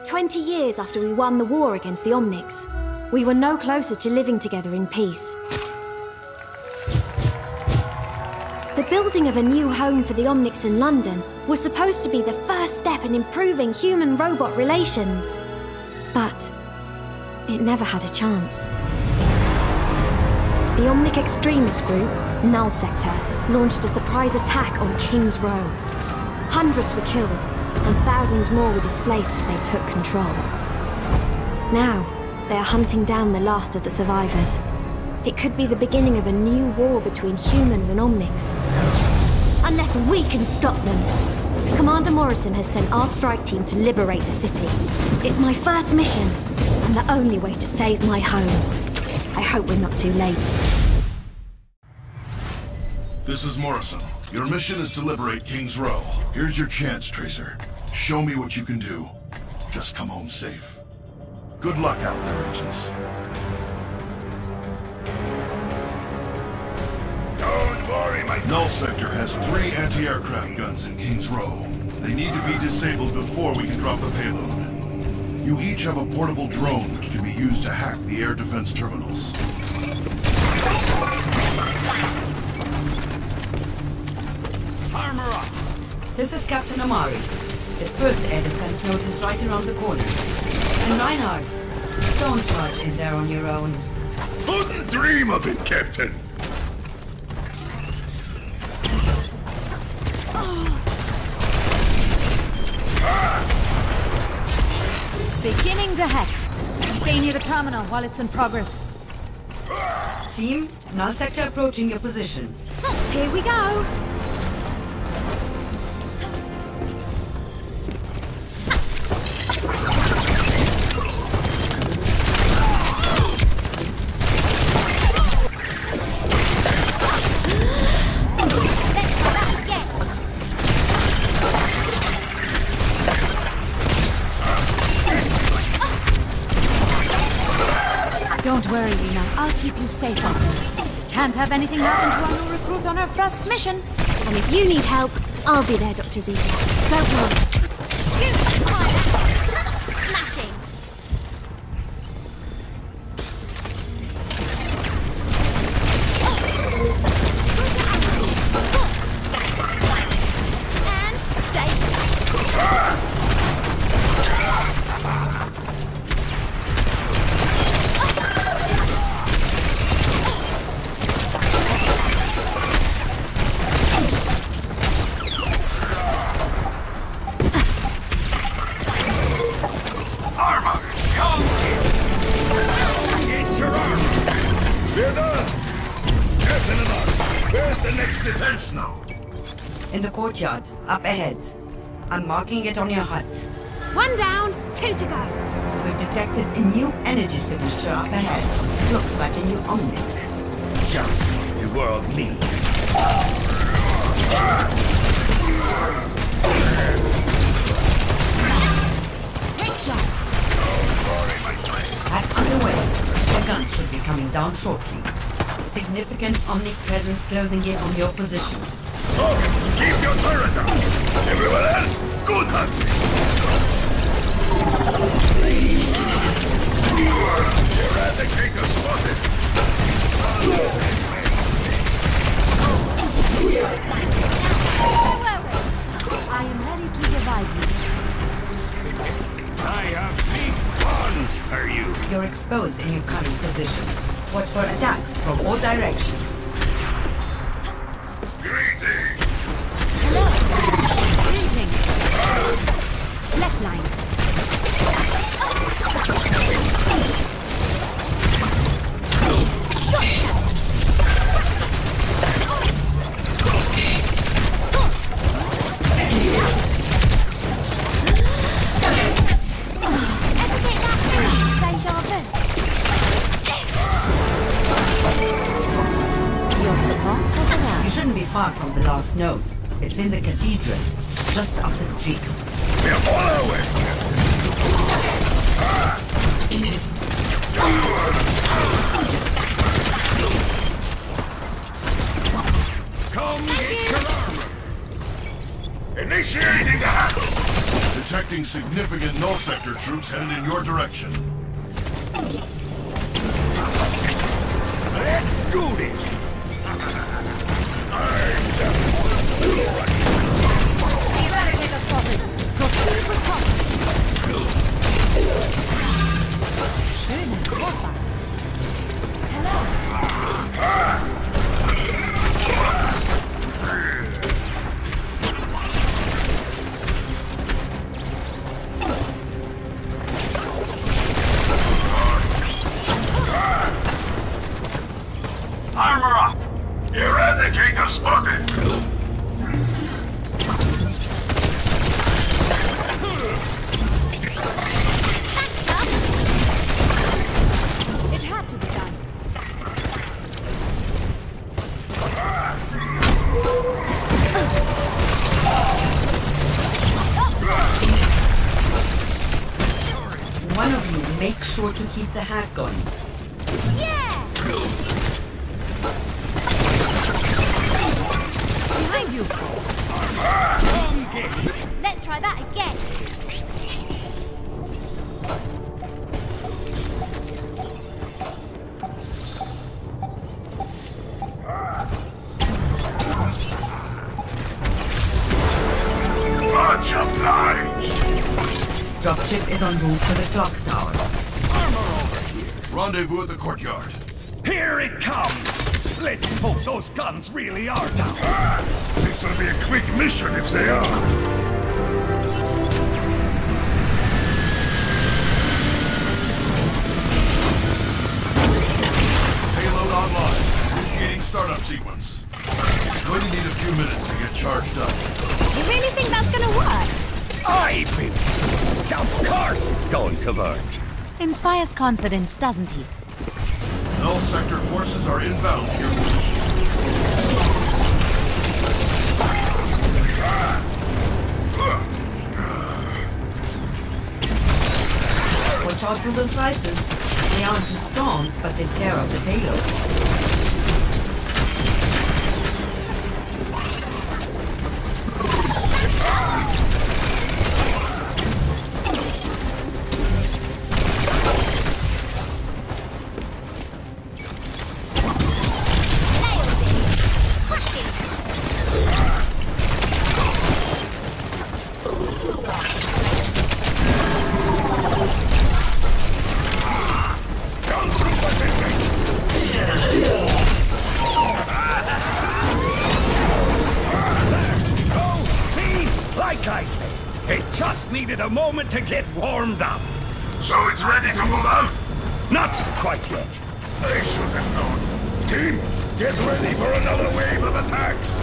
20 years after we won the war against the Omnics. We were no closer to living together in peace. The building of a new home for the Omnics in London was supposed to be the first step in improving human-robot relations. But it never had a chance. The Omnic extremist group, Null Sector, launched a surprise attack on King's Row. Hundreds were killed, and thousands more were displaced as they took control. Now, they are hunting down the last of the survivors. It could be the beginning of a new war between humans and Omnics. Unless we can stop them. Commander Morrison has sent our strike team to liberate the city. It's my first mission, and the only way to save my home. I hope we're not too late. This is Morrison. Your mission is to liberate King's Row. Here's your chance, Tracer. Show me what you can do. Just come home safe. Good luck out there, agents. Don't worry, my... Null Sector has 3 anti-aircraft guns in King's Row. They need to be disabled before we can drop the payload. You each have a portable drone which can be used to hack the air defense terminals. Armor up! This is Captain Amari. The first air defense node is right around the corner. And Reinhardt, don't charge in there on your own. Wouldn't dream of it, Captain! Beginning the hack. Stay near the terminal while it's in progress. Team, Null Sector approaching your position. Here we go! Don't worry, Lena. I'll keep you safe out there. Can't have anything happen to our new recruit on her first mission. And if you need help, I'll be there, Dr. Zika. Don't worry. Smashing! And stay. Defense now. In the courtyard, up ahead. I'm marking it on your HUD. 1 down, 2 to go. We've detected a new energy signature up ahead. Looks like a new Omnic. Just the world needs. Great job. Hack underway. The guns should be coming down shortly. Significant Omnic presence closing in on your position. Oh, keep your turret up! Everyone else, good hunting! Eradicator spotted! I am ready to revive you. I have big plans for you! You're exposed in your current position. Watch for attacks from all directions. Greetings! Hello. Greetings. Left line. You shouldn't be far from the last node. It's in the cathedral, just up the street. We're on our way! Come get your armor! Initiating the hack! The detecting significant null sector troops headed in your direction. Let's do this! Eradicator spotted. Proceed with caution. Schöner Vorfall. Hello. Armor up! Eradicator spotted! It had to be done. One of you make sure to keep the hack going. Yeah! Behind you! Let's try that again. Bunch of lies! Dropship is en route to the clock tower. Rendezvous at the courtyard. Here it comes! Let's hope those guns really are down. This will be a quick mission if they are. Payload online. Initiating startup sequence. It's going to need a few minutes to get charged up. You really think that's gonna work? I've been... Of course it's going to work. Inspires confidence, doesn't he? Null sector forces are inbound to your position. Watch out for the slices. They aren't too strong, but they tear up the payload. Needed a moment to get warmed up. So it's ready to move out? Not quite yet. They should have known. Team, get ready for another wave of attacks.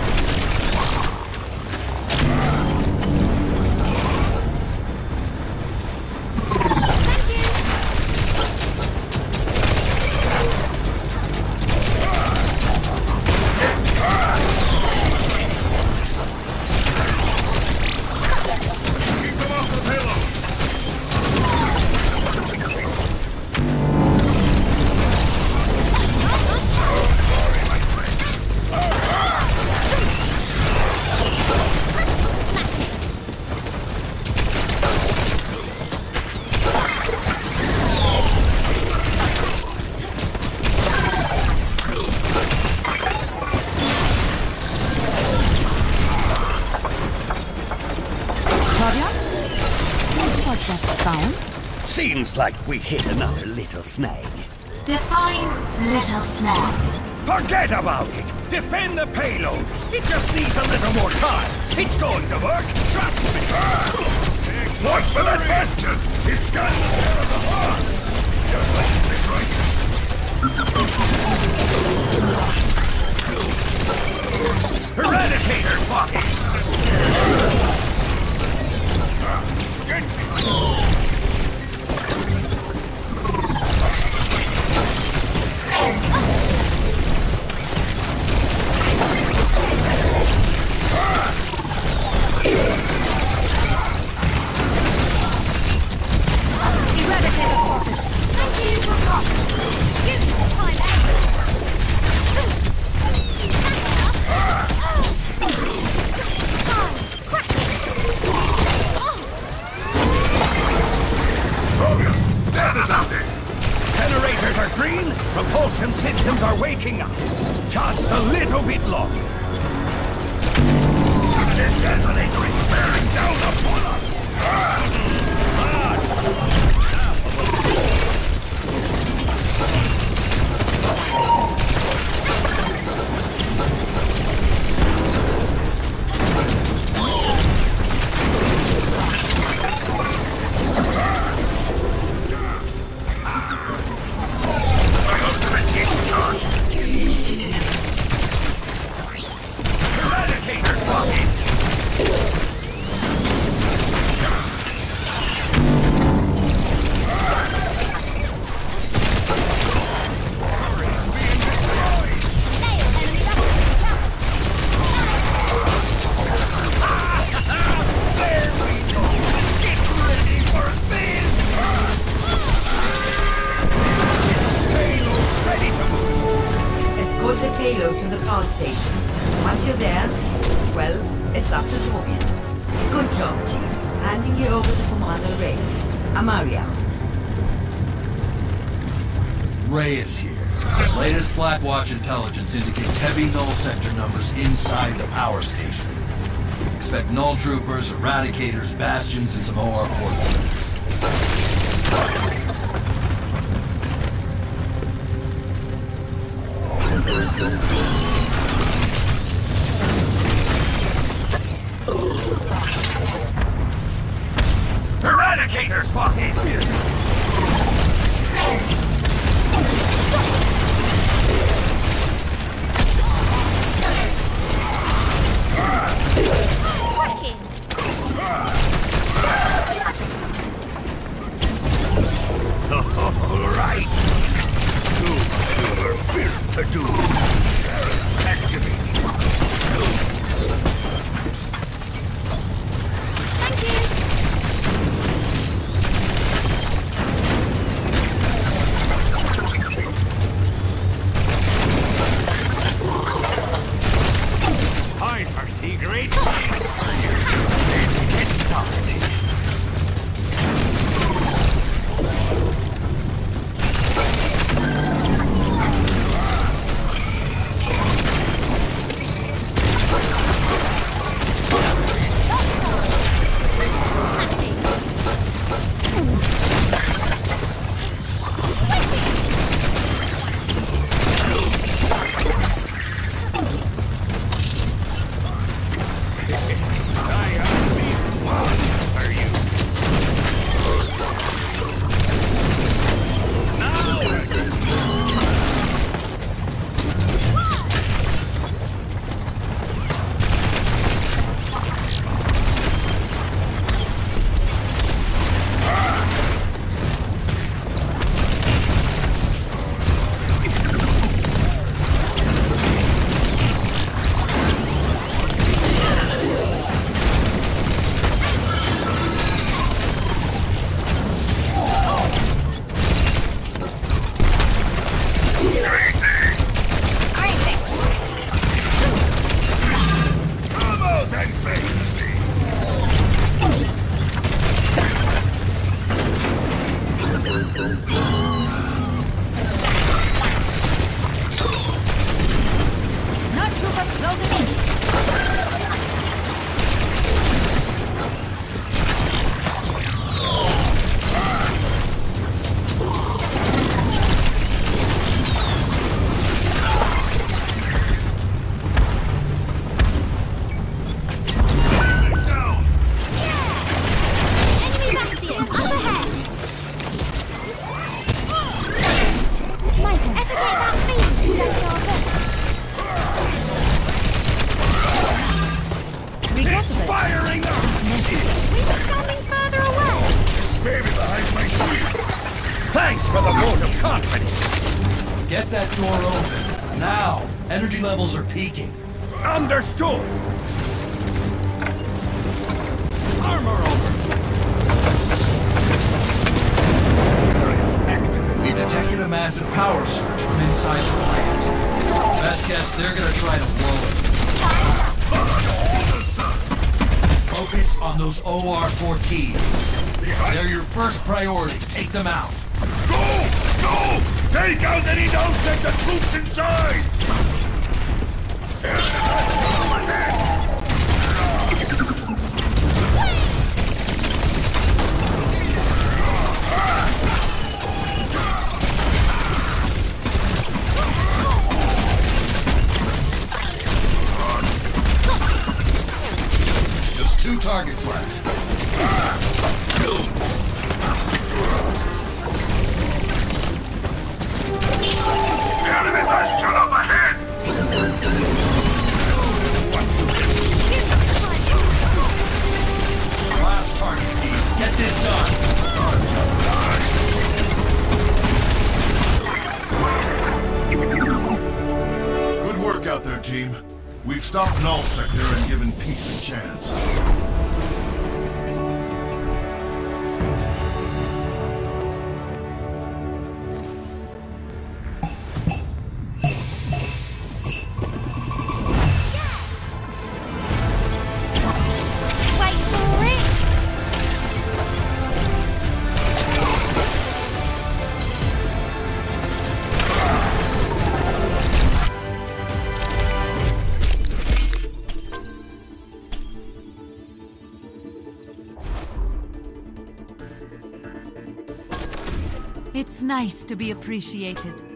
Seems like we hit another little snag. Define little snag. Forget about it! Defend the payload! It just needs a little more time! It's going to work! Trust me! What's for that bastion? It's got the air of the heart! Just like the crisis. Eradicator pocket! ancient systems are waking up. Just a little bit longer. The detonator is bearing down upon us! Eradicator's pocket! Escort the payload to the power station. Once you're there, well, it's up to Torbjorn. Good job, Chief. Handing you over to Commander Ray. Amari out. Ray is here. Latest Blackwatch intelligence indicates heavy null sector numbers inside the power station. Expect null troopers, eradicators, bastions, and some OR-14s. Eradicator spotted! All right. Do what you were built to do. Activating. I foresee great things for you. Let's get started. Thanks for the vote of confidence. Get that door open. Now! Energy levels are peaking. Understood. Armor over. We've detected a massive power surge from inside the plant. Best guess, they're gonna try to blow it. Focus on those OR-14s. They're your first priority. Take them out. Go! Go! Take out any null-sector troops inside! Just 2 targets left. Enemy bastion up ahead! Last target, team. Get this done. Good work out there, team. We've stopped Null Sector and given peace a chance. It's nice to be appreciated.